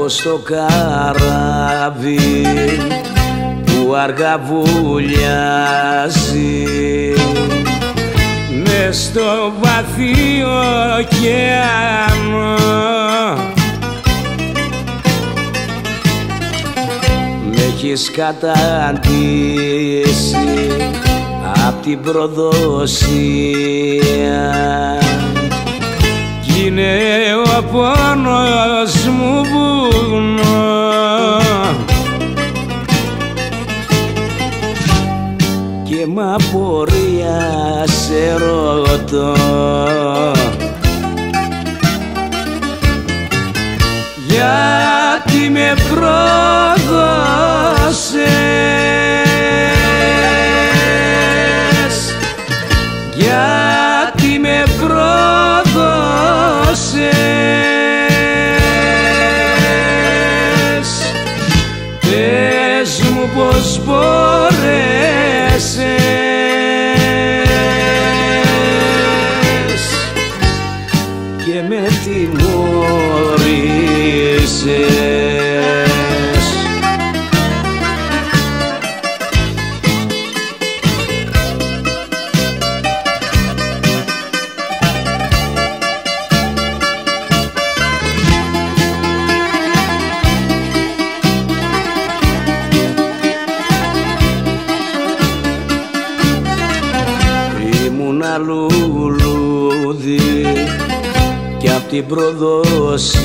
όπως το καράβι που αργά βουλιάζει μες στο βαθύ ωκεάνο. Μ' έχεις καταντήσει απ' την προδοσία κι είναι ο πόνος μου βουνό. Και μ' απορία σε ρωτώ γιατί με πρόδωσες, γιατί με πρόδωσες. Πες μου πως μπορέσες και με τιμώρησες. Ήμουνα λουλούδι κι απ' την προδοσία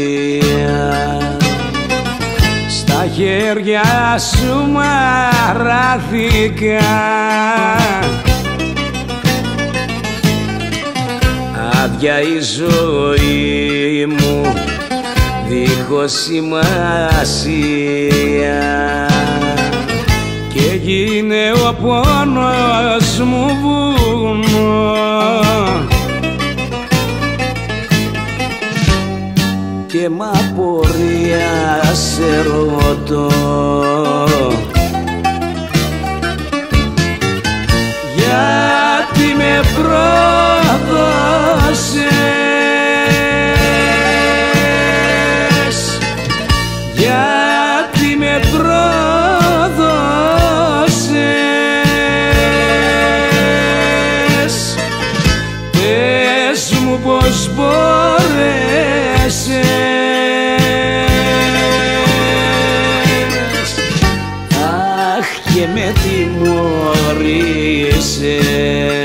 στα χέρια σου μαράθηκα. Άδεια η ζωή μου δίχως σημασία και γίνε ο πόνος μου βουνό. Και μ' απορία σε ρωτώ γιατί με πρόδωσες, γιατί με πρόδωσες. Πες μου πως μπορέσες, αχ και με τιμωρήσες.